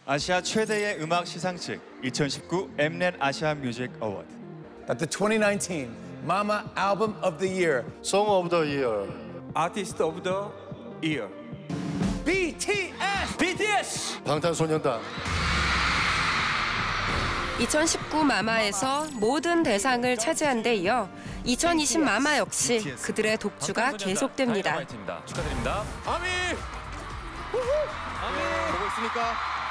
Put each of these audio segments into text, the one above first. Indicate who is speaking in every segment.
Speaker 1: 아시아 최대의 음악 시상식 2019 엠넷 아시아 뮤직 어워드.
Speaker 2: At the 2019 Mama Album of the Year,
Speaker 3: Song of the Year,
Speaker 4: Artist of the Year. BTS!
Speaker 3: 방탄소년단.
Speaker 5: 2019 마마에서 모든 대상을 차지한 데 이어 2020 마마 역시 그들의 독주가 계속됩니다.
Speaker 4: 축하드립니다. 아미! 보고 있습니까?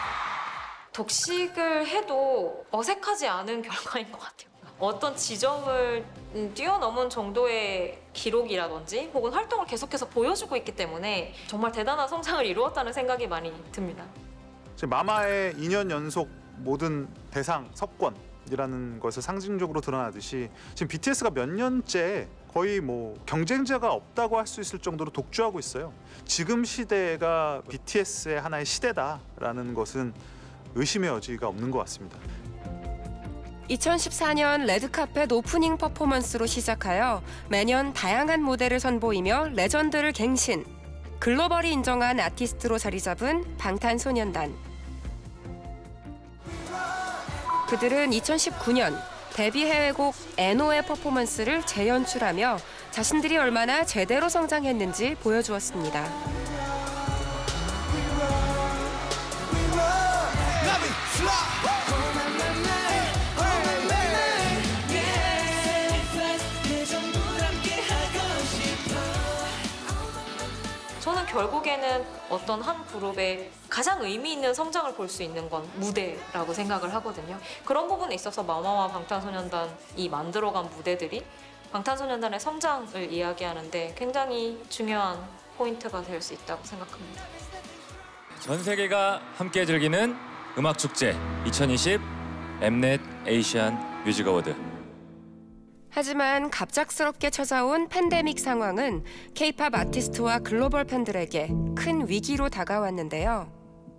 Speaker 6: 독식을 해도 어색하지 않은 결과인 것 같아요. 어떤 지점을 뛰어넘은 정도의 기록이라든지 혹은 활동을 계속해서 보여주고 있기 때문에 정말 대단한 성장을 이루었다는 생각이 많이 듭니다.
Speaker 7: 지금 마마의 2년 연속 모든 대상 석권이라는 것을 상징적으로 드러나듯이 지금 BTS가 몇 년째 거의 뭐 경쟁자가 없다고 할 수 있을 정도로 독주하고 있어요. 지금 시대가 BTS의 하나의 시대다라는 것은 의심의 여지가 없는 것 같습니다.
Speaker 5: 2014년 레드카펫 오프닝 퍼포먼스로 시작하여 매년 다양한 무대를 선보이며 레전드를 갱신, 글로벌이 인정한 아티스트로 자리 잡은 방탄소년단. 그들은 2019년 데뷔 해외곡 애노의 퍼포먼스를 재연출하며 자신들이 얼마나 제대로 성장했는지 보여주었습니다.
Speaker 6: 저는 결국에는 어떤 한 그룹의 가장 의미 있는 성장을 볼 수 있는 건 무대라고 생각을 하거든요. 그런 부분에 있어서 마마와 방탄소년단이 만들어간 무대들이 방탄소년단의 성장을 이야기하는데 굉장히 중요한 포인트가 될 수 있다고 생각합니다.
Speaker 4: 전 세계가 함께 즐기는 음악 축제 2020 엠넷 에이시안 뮤직 어워드.
Speaker 5: 하지만 갑작스럽게 찾아온 팬데믹 상황은 K-팝 아티스트와 글로벌 팬들에게 큰 위기로 다가왔는데요.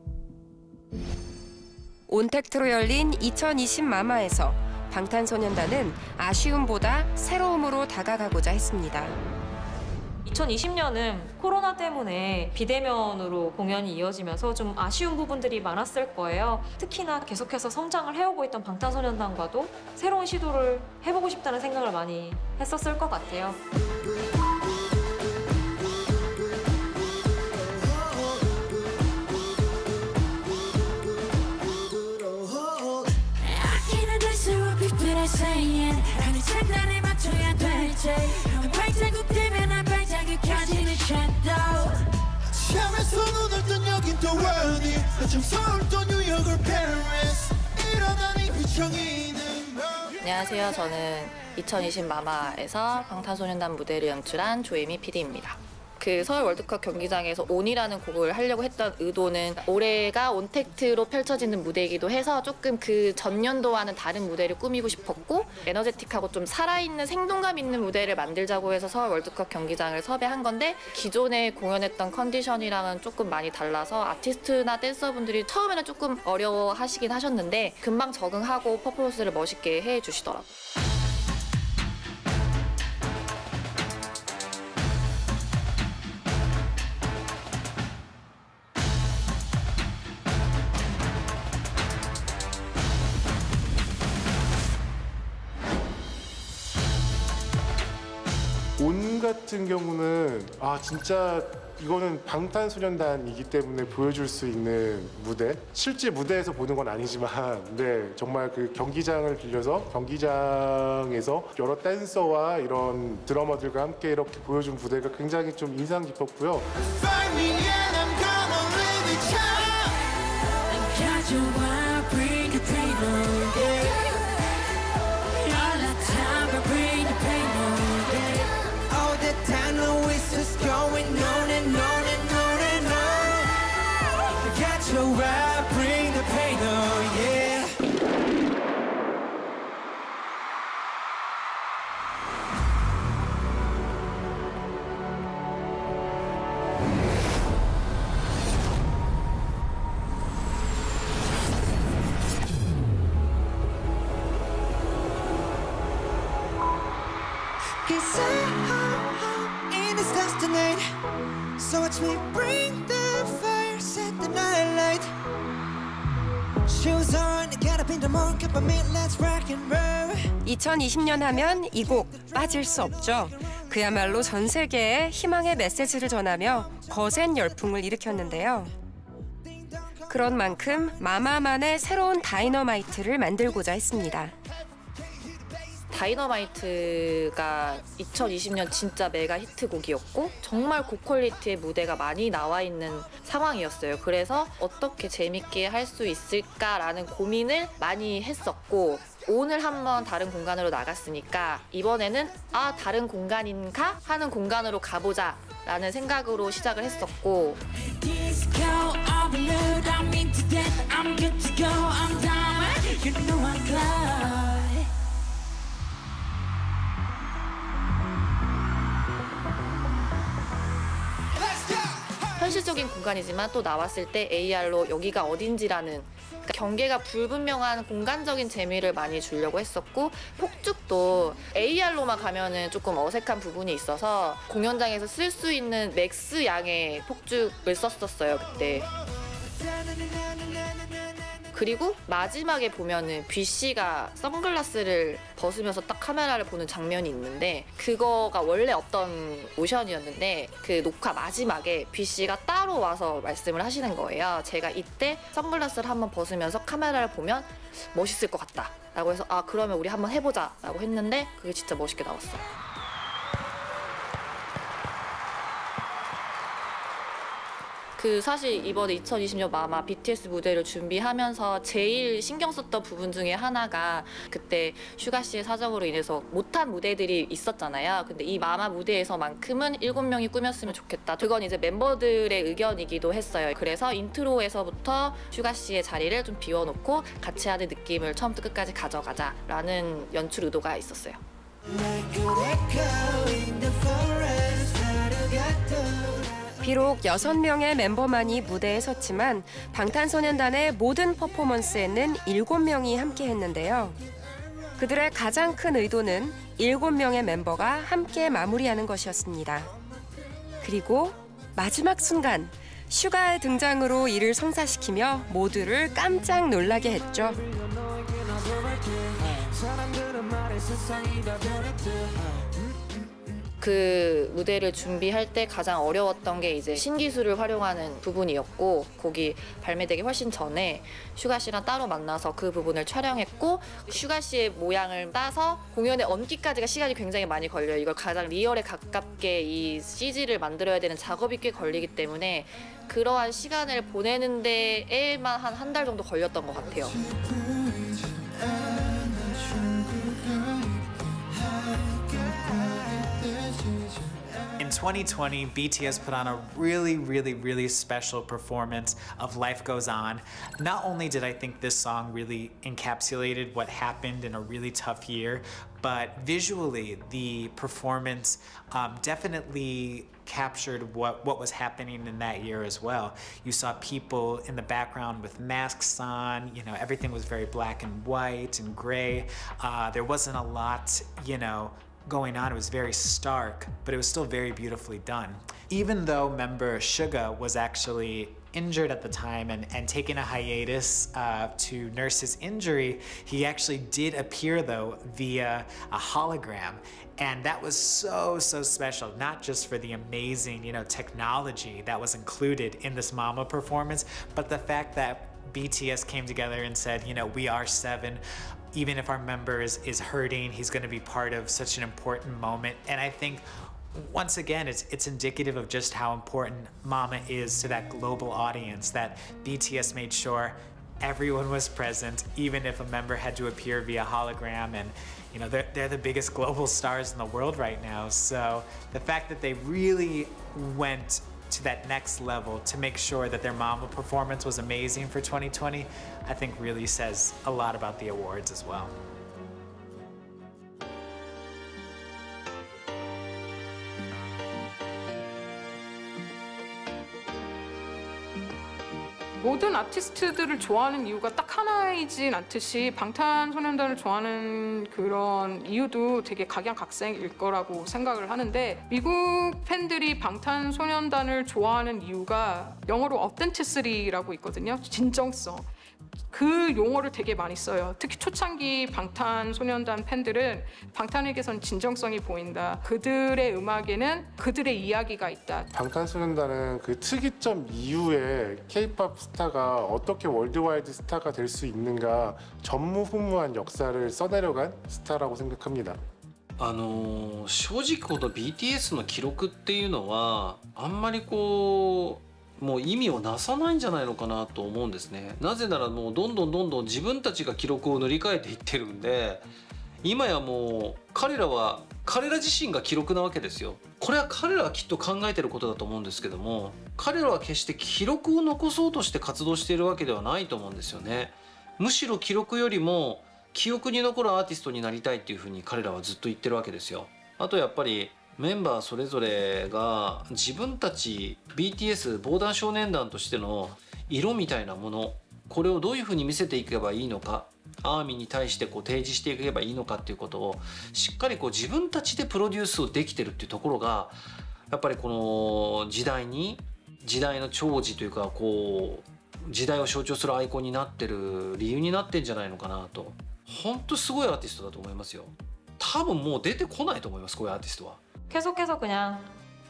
Speaker 5: 온택트로 열린 2020 마마에서 방탄소년단은 아쉬움보다 새로움으로 다가가고자 했습니다.
Speaker 6: 2020년은 코로나 때문에 비대면으로 공연이 이어지면서 좀 아쉬운 부분들이 많았을 거예요. 특히나 계속해서 성장을 해오고 있던 방탄소년단과도 새로운 시도를 해보고 싶다는 생각을 많이 했었을 것 같아요.
Speaker 8: 안녕하세요. 저는 2020 마마에서 방탄소년단 무대를 연출한 조예미 PD입니다. 그 서울 월드컵 경기장에서 온이라는 곡을 하려고 했던 의도는 올해가 온택트로 펼쳐지는 무대이기도 해서 조금 그 전년도와는 다른 무대를 꾸미고 싶었고 에너제틱하고 좀 살아있는 생동감 있는 무대를 만들자고 해서 서울 월드컵 경기장을 섭외한 건데 기존에 공연했던 컨디션이랑은 조금 많이 달라서 아티스트나 댄서분들이 처음에는 조금 어려워하시긴 하셨는데 금방 적응하고 퍼포먼스를 멋있게 해주시더라고요.
Speaker 9: 온 같은 경우는 진짜 이거는 방탄소년단이기 때문에 보여줄 수 있는 무대, 실제 무대에서 보는 건 아니지만 네, 정말 그 경기장을 빌려서 경기장에서 여러 댄서와 이런 드러머들과 함께 이렇게 보여준 무대가 굉장히 좀 인상 깊었고요.
Speaker 10: So watch me bring the fire, set the night light. Shoes on, get up in the morning, cup of milk, let's rock and roll.
Speaker 5: 2020년 하면 이 곡 빠질 수 없죠. 그야말로 전 세계에 희망의 메시지를 전하며 거센 열풍을 일으켰는데요. 그런 만큼 마마만의 새로운 다이너마이트를 만들고자 했습니다.
Speaker 8: 다이너마이트가 2020년 진짜 메가 히트곡이었고 정말 고퀄리티의 무대가 많이 나와 있는 상황이었어요. 그래서 어떻게 재밌게 할 수 있을까라는 고민을 많이 했었고 오늘 한번 다른 공간으로 나갔으니까 이번에는 다른 공간인가 하는 공간으로 가보자 라는 생각으로 시작을 했었고
Speaker 10: Disco, overload, I'm into that, I'm good to go, I'm down, you know I'm glad.
Speaker 8: 현실적인 공간이지만 또 나왔을 때 AR로 여기가 어딘지라는 그러니까 경계가 불분명한 공간적인 재미를 많이 주려고 했었고 폭죽도 AR로만 가면은 조금 어색한 부분이 있어서 공연장에서 쓸 수 있는 맥스 양의 폭죽을 썼었어요 그때. 그리고 마지막에 보면은 BC가 선글라스를 벗으면서 딱 카메라를 보는 장면이 있는데 그거가 원래 없던 모션이었는데 그 녹화 마지막에 BC가 따로 와서 말씀을 하시는 거예요. 제가 이때 선글라스를 한번 벗으면서 카메라를 보면 멋있을 것 같다 라고 해서 그러면 우리 한번 해보자 라고 했는데 그게 진짜 멋있게 나왔어요. 사실 이번에 2020년 마마 BTS 무대를 준비하면서 제일 신경 썼던 부분 중에 하나가 그때 슈가 씨의 사정으로 인해서 못한 무대들이 있었잖아요. 근데 이 마마 무대에서만큼은 7명이 꾸몄으면 좋겠다. 그건 이제 멤버들의 의견이기도 했어요. 그래서 인트로에서부터 슈가 씨의 자리를 좀 비워놓고 같이 하는 느낌을 처음부터 끝까지 가져가자라는 연출 의도가 있었어요.
Speaker 5: 비록 6명의 멤버만이 무대에 섰지만 방탄소년단의 모든 퍼포먼스에는 7명이 함께했는데요. 그들의 가장 큰 의도는 7명의 멤버가 함께 마무리하는 것이었습니다. 그리고 마지막 순간 슈가의 등장으로 이를 성사시키며 모두를 깜짝 놀라게 했죠.
Speaker 8: 그 무대를 준비할 때 가장 어려웠던 게 이제 신기술을 활용하는 부분이었고 거기 발매되기 훨씬 전에 슈가 씨랑 따로 만나서 그 부분을 촬영했고 슈가 씨의 모양을 따서 공연에 얹기까지가 시간이 굉장히 많이 걸려요. 이걸 가장 리얼에 가깝게 이 CG를 만들어야 되는 작업이 꽤 걸리기 때문에 그러한 시간을 보내는 데에만 한 달 정도 걸렸던 것 같아요.
Speaker 11: In 2020, BTS put on a really special performance of Life Goes On. Not only did I think this song really encapsulated what happened in a really tough year, but visually the performance definitely captured what was happening in that year as well. You saw people in the background with masks on, you know, everything was very black and white and gray. There wasn't a lot, you know, going on. It was very stark, but it was still very beautifully done. Even though member Suga was actually injured at the time and taking a hiatus to nurse his injury, he actually did appear though via a hologram. And that was so special, not just for the amazing, you know, technology that was included in this Mama performance, but the fact that BTS came together and said, you know, we are 7. Even if our members is hurting, he's going to be part of such an important moment. And I think once again, it's indicative of just how important Mama is to that global audience, that BTS made sure everyone was present, even if a member had to appear via hologram. And you know, they're the biggest global stars in the world right now. So the fact that they really went to that next level to make sure that their Mama performance was amazing for 2020, I think really says a lot about the awards as well.
Speaker 12: 모든 아티스트들을 좋아하는 이유가 딱 하나이진 않듯이 방탄소년단을 좋아하는 그런 이유도 되게 각양각색일 거라고 생각을 하는데 미국 팬들이 방탄소년단을 좋아하는 이유가 영어로 authenticity 있거든요. 진정성. 그 용어를 되게 많이 써요. 특히 초창기 방탄소년단 팬들은 방탄에게선 진정성이 보인다. 그들의 음악에는 그들의 이야기가 있다.
Speaker 9: 방탄소년단은 그 특이점 이후에 K-팝 스타가 어떻게 월드와이드 스타가 될 수 있는가 전무후무한 역사를 써내려간 스타라고 생각합니다.
Speaker 13: 正直この BTS の記録っていうのはあんまりこうもう意味をなさないんじゃないのかなと思うんですね。なぜならもうどんどん自分たちが記録を塗り替えていってるんで、今やもう彼ら自身が記録なわけですよ。これは彼らはきっと考えてることだと思うんですけども、彼らは決して記録を残そうとして活動しているわけではないと思うんですよね。むしろ記録よりも記憶に残るアーティストになりたいっていうふうに彼らはずっと言ってるわけですよ。あとやっぱりメンバーそれぞれが自分たち BTS 防弾少年団としての色みたいなもの、これをどういうふうに見せていけばいいのか、アーミーに対してこう提示していけばいいのかっていうことをしっかりこう自分たちでプロデュースをできてるっていうところがやっぱりこの時代の寵児というかこう時代を象徴するアイコンになってる理由になってんじゃないのかなと。本当すごいアーティストだと思いますよ。多分もう出てこないと思います、こういうアーティストは。
Speaker 6: 계속해서 그냥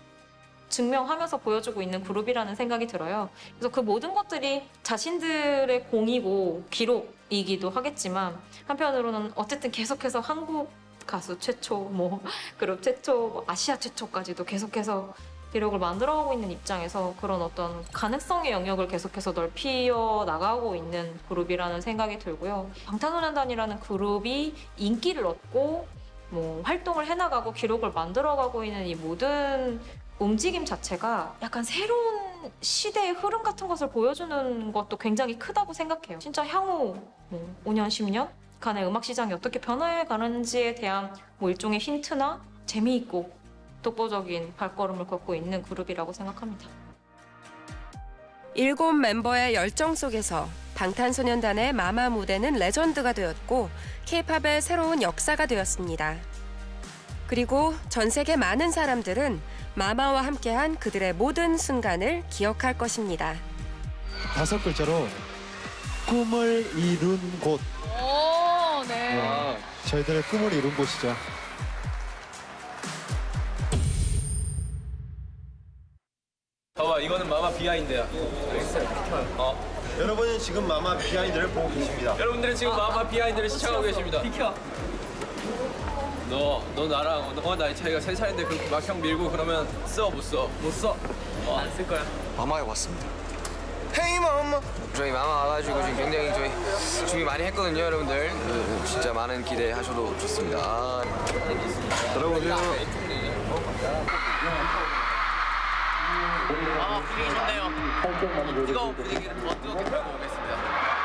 Speaker 6: 증명하면서 보여주고 있는 그룹이라는 생각이 들어요. 그래서 그 모든 것들이 자신들의 공이고 기록이기도 하겠지만 한편으로는 어쨌든 계속해서 한국 가수 최초, 뭐 그룹 최초, 뭐 아시아 최초까지도 계속해서 기록을 만들어가고 있는 입장에서 그런 어떤 가능성의 영역을 계속해서 넓혀 나가고 있는 그룹이라는 생각이 들고요. 방탄소년단이라는 그룹이 인기를 얻고 뭐 활동을 해나가고 기록을 만들어가고 있는 이 모든 움직임 자체가 약간 새로운 시대의 흐름 같은 것을 보여주는 것도 굉장히 크다고 생각해요. 진짜 향후 뭐 5년, 10년 간의 음악 시장이 어떻게 변화해가는지에 대한 뭐 일종의 힌트나 재미있고 독보적인 발걸음을 걷고 있는 그룹이라고 생각합니다.
Speaker 5: 7 멤버의 열정 속에서 방탄소년단의 마마 무대는 레전드가 되었고 K-팝의 새로운 역사가 되었습니다. 그리고 전 세계 많은 사람들은 마마와 함께한 그들의 모든 순간을 기억할 것입니다.
Speaker 14: 5 글자로 꿈을 이룬 곳.
Speaker 12: 오, 네.
Speaker 14: 저희들의 꿈을 이룬 곳이죠.
Speaker 15: 봐봐, 이거는 마마 비하인드야.
Speaker 14: 여러분은 지금 마마 비하인드를 보고 계십니다.
Speaker 15: 여러분들은 지금 마마 비하인드를 시청하고 계십니다.
Speaker 6: 비켜.
Speaker 15: 너 나랑 너와 나이 차이가 3살인데 그렇게 막 형 밀고 그러면 써, 못 써? 못 써. 안 쓸 거야.
Speaker 16: 마마에 왔습니다. 헤이 마마. 저희 마마 와가지고 지금 굉장히 저희 준비 많이 했거든요, 여러분들. 진짜 많은 기대하셔도 좋습니다.
Speaker 14: 여러분들.
Speaker 15: 마마 분위기 좋네요. 뜨거운 분위기를 더 뜨겁게 풀고 오겠습니다.